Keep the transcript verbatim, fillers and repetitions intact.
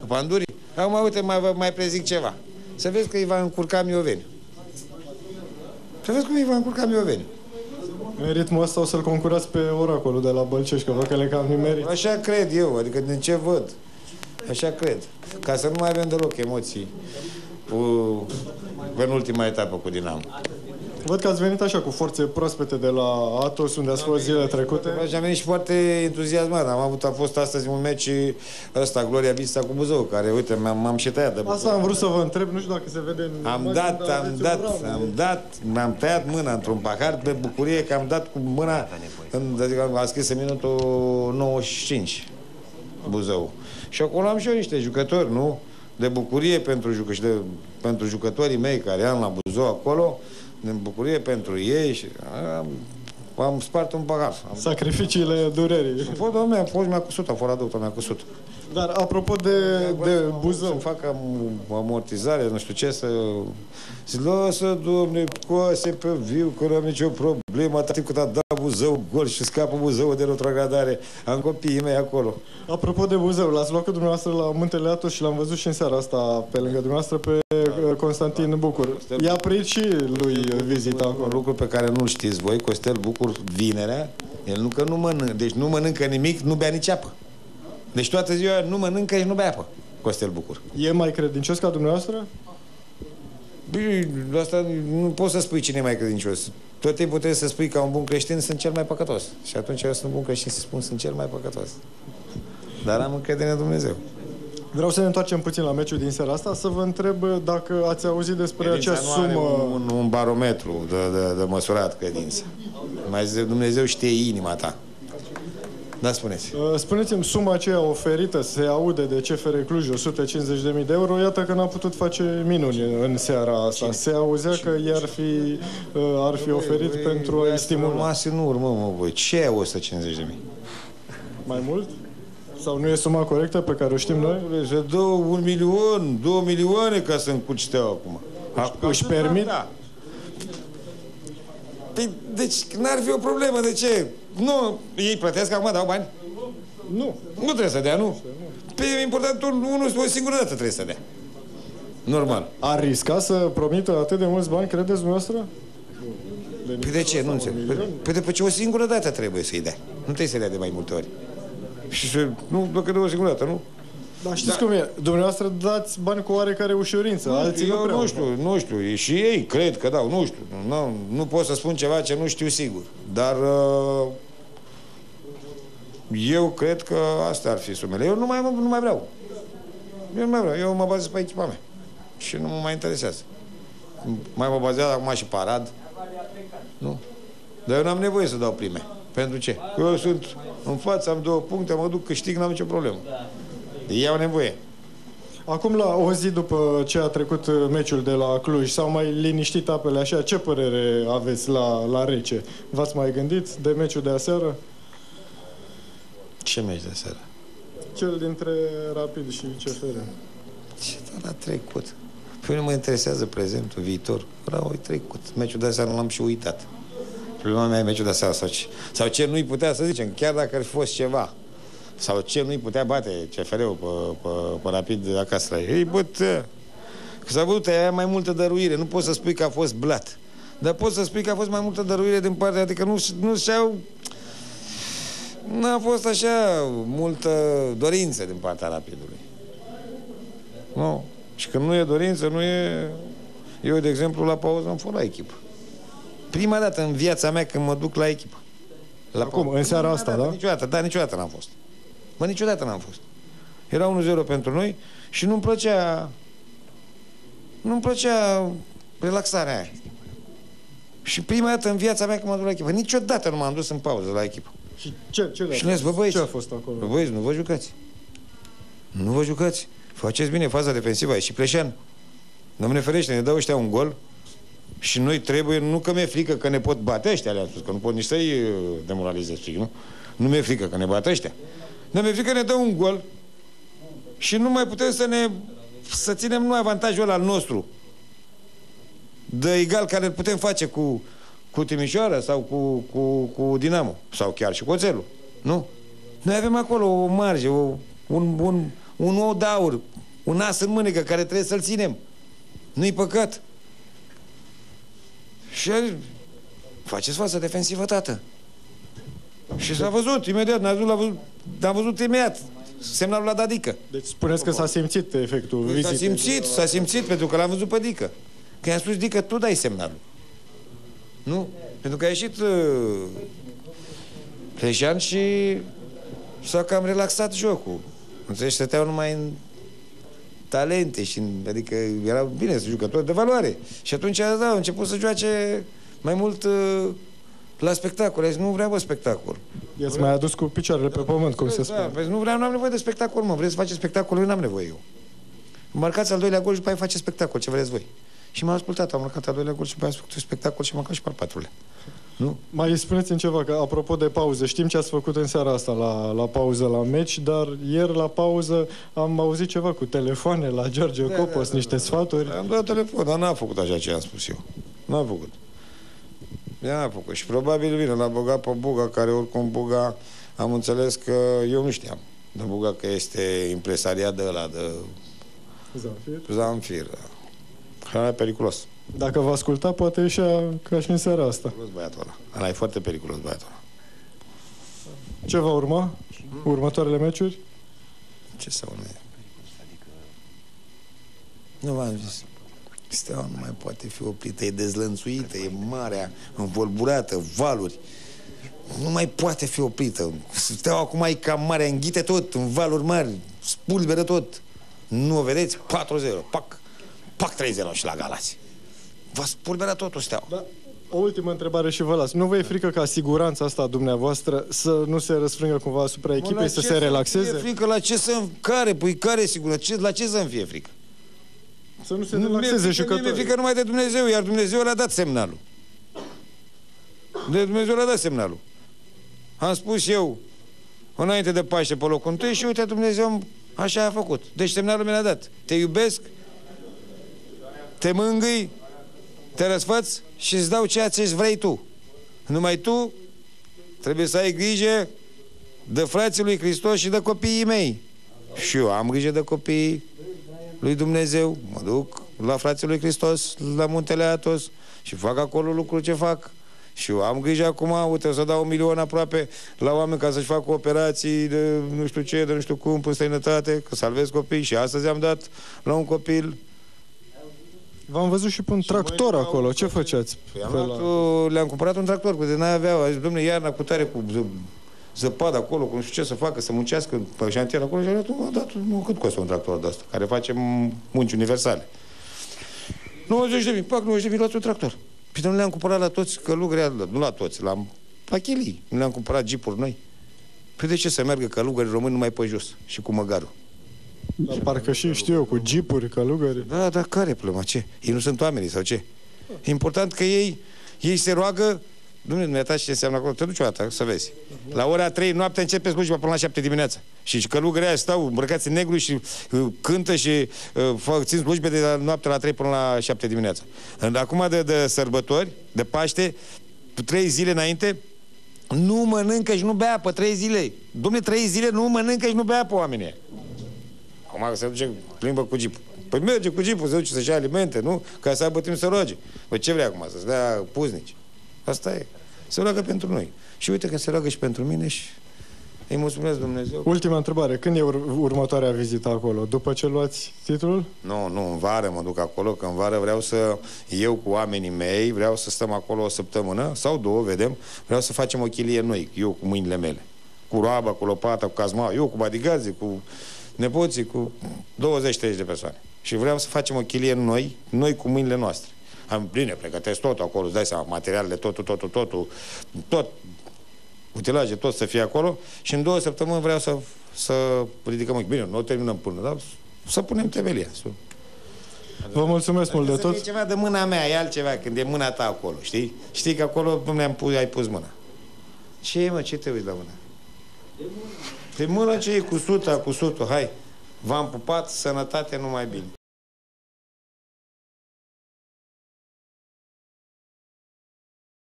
Pandurii. Acum, uite, mai, mai prezic ceva. Să vezi că îi va încurca Mioveni. Să vezi cum îi va încurca Mioveni. În ritmul ăsta o să-l concurați pe Oracolul de la Bălcești, că văd că le cam nimerit. Așa cred eu, adică din ce văd. Așa cred. Ca să nu mai avem deloc emoții cu, în ultima etapă cu Dinamo. Văd că ați venit așa cu forțe proaspete de la Atos, unde ați fost zilele trecute. Și am venit și foarte entuziasmat. Am avut, a fost astăzi un meci ăsta, Gloria Vista cu Buzău, care, uite, m-am și tăiat de Asta am vrut să vă întreb, nu știu dacă se vede în Am imagine, dat, am dat, am dat, mi-am tăiat mâna într-un pahar de bucurie că am dat cu mâna, în, adică a scris în minutul nouăzeci și cinci, Buzău. Și acolo am și eu niște jucători, nu? De bucurie pentru, jucă, și de, pentru jucătorii mei care am la Buzău acolo, de bucurie pentru ei și am, am spart un pahar. Am... Sacrificiile durerii. A fost, doamne, a fost, mi-a cusut, a fost adăută, mi-a cusut. Dar apropo de, de Buzău... Să-mi fac amortizare, nu știu ce, să... Zic, lasă, domne, coase pe viu, că nu am nicio problemă, atât timp cât a dat Buzău gol și scapă Buzău de retrogradare. Am copiii mei acolo. Apropo de Buzău, l-ați luat cu dumneavoastră la Muntele Atos și l-am văzut și în seara asta, pe lângă dumneavoastră, pe da. Constantin Bucur. I-a prit și lui vizita acolo. Un lucru pe care nu-l știți voi, Costel Bucur, vinerea, el nu că nu mănâncă, deci nu mănâncă nimic, nu bea nici apă. Deci toată ziua nu mănâncă și nu bea apă, Costel Bucur. E mai credincios ca dumneavoastră? Bine, asta nu poți să spui cine e mai credincios. Tot timpul trebuie să spui ca un bun creștin, sunt cel mai păcătos. Și atunci eu sunt un bun creștin să spun, sunt cel mai păcătos. Dar am încredere în Dumnezeu. Vreau să ne întoarcem puțin la meciul din seara asta, să vă întreb dacă ați auzit despre credința acea nu sumă... are un, un barometru de, de, de măsurat credință. Mai zice, Dumnezeu știe inima ta. Da, spuneți. Spuneți-mi, suma aceea oferită se aude de C F R Cluj, o sută cincizeci de mii de euro, iată că n-a putut face minuni în seara asta. Cine? Se auzea Cine? că i-ar fi, ar fi oferit băi, pentru a-i stimula. Rămas în urmă, mă, voi. Ce e o sută cincizeci de mii? Mai mult? Sau nu e suma corectă pe care o știm noi? Se dă un milion, două milioane ca să încurci Steaua acum. Își, își permit? Da. Păi, deci n-ar fi o problemă, de ce? Nu, ei plătesc acum, dau bani? Nu. Nu trebuie să dea, nu? Păi e important, unul o singură dată trebuie să dea. Normal. Ar risca să promită atât de mulți bani, credeți dumneavoastră? Păi de ce? Nu înțeleg. Păi, păi de ce o singură dată trebuie să-i dea. Nu trebuie să-i dea de mai multe ori. Și să, nu, dacă de o singură dată, nu? Dar știți da. cum e? Dumneavoastră dați bani cu oarecare ușurință, nu, alții eu nu prea. Nu știu, nu știu. Și ei cred că dau, nu știu. Nu, nu pot să spun ceva ce nu știu sigur. Dar uh, eu cred că astea ar fi sumele. Eu nu mai, nu mai vreau. Eu nu mai vreau. Eu mă bazez pe echipa mea. Și nu mă mai interesează. Mai mă bazează acum și Parad. Nu. Dar eu n-am nevoie să dau prime. Pentru ce? Că eu sunt în față, am două puncte, mă duc, câștig, n-am nicio problemă. Ei au nevoie. Acum, la o zi după ce a trecut meciul de la Cluj, s-au mai liniștit apele așa, ce părere aveți la, la Rece? V-ați mai gândit de meciul de aseară? Ce meci de aseară? Cel dintre Rapid și C F R. Ce a trecut? Păi nu mă interesează prezentul, viitor. Ăla trecut. Meciul de aseară l-am și uitat. Problema mea e meciul de aseară. Sau ce, sau ce nu-i putea să zicem, chiar dacă ar fi fost ceva. Sau ce nu-i putea bate C F R-ul pe, pe, pe Rapid acasă la ei. Ei, bătă, că s-a văzut aia mai multă dăruire. Nu poți să spui că a fost blat. Dar poți să spui că a fost mai multă dăruire din partea, adică nu, nu și-au... N-a fost așa multă dorință din partea Rapidului. Nu. Și când nu e dorință, nu e... Eu, de exemplu, la pauză am fost la echipă. Prima dată în viața mea când mă duc la echipă. La Acum, pauză. În seara Prima asta, dată, da? Niciodată, da, niciodată n-am fost. Bă, niciodată n-am fost. Era unu zero pentru noi și nu-mi plăcea... Nu-mi plăcea relaxarea aia. Și prima dată în viața mea când m-am dus la echipă. Niciodată nu m-am dus în pauză la echipă. Și ce, ce, și le-ați, bă, băieți, ce a fost acolo? Bă, băieți, nu vă jucați. Nu vă jucați. Faceți bine faza defensivă. E și Pleșan. Doamne ferește, ne dau ăștia un gol și noi trebuie, nu că mi-e frică că ne pot bate ăștia, le-am spus, că nu pot nici să-i demoralizez, fric, nu? Nu mi-e frică că ne bate ăștia. Dar mi-e frică că ne dă un gol și nu mai putem să ne să ținem noi avantajul ăla al nostru de egal care îl putem face cu, cu Timișoara sau cu, cu, cu Dinamo sau chiar și cu Oțelul, nu? Noi avem acolo o marge, o, un, un, un ou de aur Un as în mânecă care trebuie să-l ținem. Nu-i păcat. Și faceți față defensivă, tată. Și s-a văzut imediat, n-a văzut, l-a văzut, n-a văzut imediat semnalul la Dadică. Deci spuneți că s-a simțit efectul vizitei. S-a simțit, s-a simțit, pentru că l-am văzut pe Dică. Că i-am spus, Dică, tu dai semnalul. Nu? Pentru că a ieșit uh, Pleșan și s-a cam relaxat jocul. Înțelegi, stăteau numai în talente și în, adică erau bine, jucători de valoare. Și atunci da, au început să joace mai mult uh, la spectacol. Zis, nu vreau, bă, spectacol. I-ați mai adus cu picioarele pe pământ, cum da, se spune. Da, nu vreau, nu am nevoie de spectacol, mă. Vreți să faceți spectacol, eu n-am nevoie eu. Marcați al doilea gol și după aia faceți spectacol, ce vreți voi. Și m-a ascultat, am marcat al doilea gol și după aia am făcut spectacol și m-am marcat și pe al patrulea. Nu? Mai spuneți-mi ceva, că apropo de pauză, știm ce ați făcut în seara asta la, la pauză la meci, dar ieri la pauză am auzit ceva cu telefoane la George da, Copos, da, da, niște da, sfaturi. Da, am dat telefon, dar n-a făcut așa ce am spus eu. N-a făcut. N-a făcut. Și probabil vine, l-a băgat pe Buga, care oricum Buga, am înțeles că eu nu știam. De Buga că este impresariat de ăla, de Zamfir. Zamfir. Ăla e periculos. Dacă vă asculta, poate ieșea ca și în seara asta. Periculos băiatul ăla. Ăla e foarte periculos băiatul ăla. Ce va urma? Următoarele meciuri? Ce să urmeze? Nu v-am zis. Steaua nu mai poate fi oprită, e dezlănțuită, e marea, învolburată, valuri. Nu mai poate fi oprită. Steaua acum e ca marea, înghite tot, în valuri mari, spulberă tot. Nu o vedeți? patru zero, pac, pac trei zero și la Galați. Va spulbera totul Steaua. Da. O ultimă întrebare și vă las. Nu vă e frică ca siguranța asta a dumneavoastră să nu se răsfrângă cumva asupra echipei, să se relaxeze? Fie frică, la ce să... Care? Păi care sigur? La ce să-mi fie frică? Să nu se relaxeze jucătorii. Mi-e frică numai de Dumnezeu, iar Dumnezeu le-a dat semnalul. De Dumnezeu le-a dat semnalul. Am spus eu, înainte de Paște, pe locul întâi și uite, Dumnezeu așa a făcut. Deci semnalul mi l-a dat. Te iubesc, te mângâi, te răsfăț și îți dau ceea ce vrei tu. Numai tu trebuie să ai grijă de frații lui Hristos și de copiii mei. Și eu am grijă de copiii lui Dumnezeu, mă duc la frații lui Hristos, la Muntele Atos și fac acolo lucruri ce fac. Și eu am grijă acum, uite, o să dau un milion aproape la oameni ca să-și facă operații de nu știu ce, de nu știu cum, în străinătate, că salvez copii. Și astăzi am dat la un copil. V-am văzut și pe un tractor acolo, ce făceați? Le-am cumpărat un tractor, că de n-ai avea, a zis, dom'le, iarna cu tare, cu zăpadă acolo, cu nu știu ce să facă, să muncească pe șantier acolo și a dat, a dat, nu, cât costă un tractor de ăsta, care face munci universale. nouăzeci de mii, pac, nouăzeci de mii, luați un tractor. Păi nu le-am cumpărat la toți călugări, nu la toți, la, la chilii. Nu le-am cumpărat jeepuri noi. Păi de ce să meargă călugării români numai pe jos și cu măgarul? Dar parcă și știu eu, cu jeepuri, călugări. Da, dar care e problema? Ce? Ei nu sunt oamenii sau ce? E important că ei, ei se roagă. Dumnezeu, dumneata ce înseamnă acolo? Te duci o dată, să vezi. La ora trei noaptea începe slujba până la șapte dimineața. Și călugării aia stau îmbrăcați în negru și uh, cântă și uh, fac, țin slujbe de la noaptea la trei până la șapte dimineața. Acum de, de sărbători, de Paște, trei zile înainte, nu mănâncă și nu bea apă, trei zile. Dom'le, trei zile nu mănâncă și nu bea apă oamenii. Acum se duce, plimbă cu jeepul. Păi merge cu jeepul, se duce să-și ia alimente, nu? Ca să aibă timp să roage. Păi ce vrea acum? Să-ți dea puznici. Asta e. Se roagă pentru noi. Și uite că se roagă și pentru mine și îi mulțumesc Dumnezeu. Ultima întrebare. Când e ur următoarea vizită acolo? După ce luați titlul? Nu, nu, în vară mă duc acolo, că în vară vreau să, eu cu oamenii mei, vreau să stăm acolo o săptămână sau două, vedem, vreau să facem o chilie noi, eu cu mâinile mele. Cu roaba, cu lopata, cu cazma, eu cu badigații, cu nepoții, cu douăzeci treizeci de persoane. Și vreau să facem o chilie noi, noi cu mâinile noastre. Am bine, pregătesc totul acolo, îți dai seama, materialele, totul, totul, totul, tot, utilaje, tot să fie acolo și în două săptămâni vreau să, să ridicăm. Bine, nu o terminăm până, dar să punem temelia. Vă mulțumesc mult de tot. E ceva de mâna mea, e altceva când e mâna ta acolo, știi? Știi că acolo am pus, ai pus mâna. Ce e, mă, ce te uiți la mână? De mână ce e cu suta, cu sutul, hai. V-am pupat, sănătate, numai bine.